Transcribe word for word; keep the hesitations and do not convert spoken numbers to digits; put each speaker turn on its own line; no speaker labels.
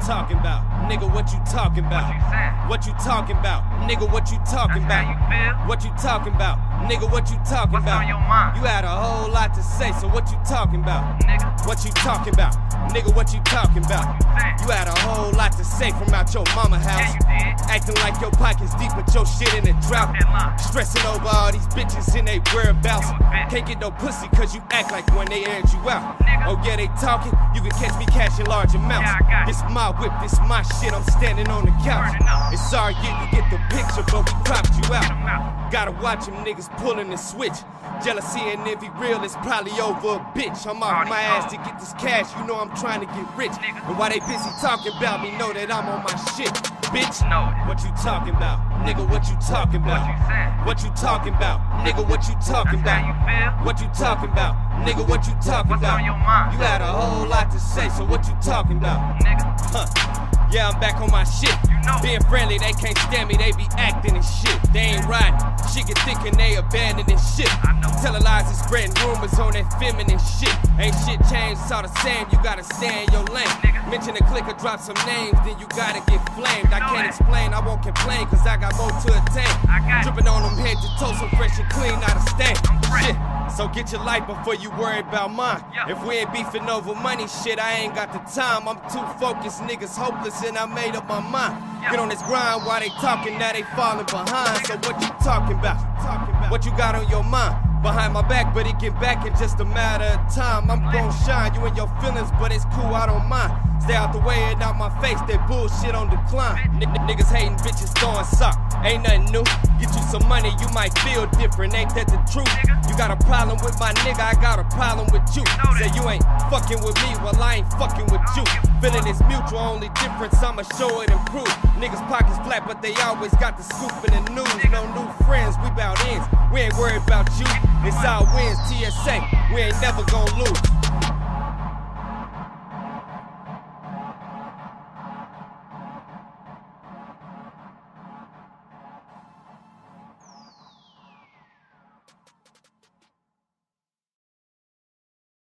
talking about? Nigga, what you talking about? What you talking about? Nigga, what you talking about? What you talking about? Nigga, what you talking about? You had a whole lot to say, so what you talking about? What you talking about? Nigga, what you talking about? You had a whole lot to say from out your mama house. Acting like your pockets deep, but your shit in a drought. Stressing over all these bitches in they whereabouts. Can't get no pussy cause you act like when they aired you out. Oh yeah, they talking, you can catch me cashing large amounts. This my whip, this my shit, I'm standing on the couch. It's sorry, yeah, you get the picture, but we cropped you out. Gotta watch them niggas pulling the switch. Jealousy and if he real, it's probably over a bitch. I'm off my ass to get this cash, you know I'm trying to get rich. And while they busy talking about me, know that I'm on my shit. Bitch, what you talking about? Nigga, what you talking about? What you talking about? Nigga, what you talking about? What you talking about? Nigga, what you talking about? You had a whole lot to say, so what you talking about? Huh. Yeah, I'm back on my shit. Being friendly, they can't stand me, they be acting and shit. They ain't riding, shit get thick and they abandoning shit. Telling lies and spreading rumors on that feminine shit. Ain't shit changed, it's all the same, you gotta stay in your lane. Mention a click or drop some names, then you gotta get flamed. I can't explain, I won't complain, cause I got more to attain. Dripping on them head to toe, so fresh and clean, not a stain. Shit. So get your life before you worry about mine. If we ain't beefing over money, shit, I ain't got the time. I'm too focused, niggas hopeless, and I made up my mind. Get on this grind while they talking, now they falling behind. So what you talking about? What you got on your mind? Behind my back, but it get back in just a matter of time. I'm gon' shine, you and your feelings, but it's cool, I don't mind. Stay out the way and out my face, that bullshit on decline. N niggas hating, bitches throwing sock, ain't nothing new. Get you some money, you might feel different, ain't that the truth? You got a problem with my nigga, I got a problem with you. Say you ain't fucking with me, well I ain't fucking with you. Feeling is mutual, only difference, I'ma show it and prove. Niggas pockets flat, but they always got the scoop in the news. No new friends, we bout ends, we ain't worried about you. It's our wins, T S A, we ain't never gon' lose.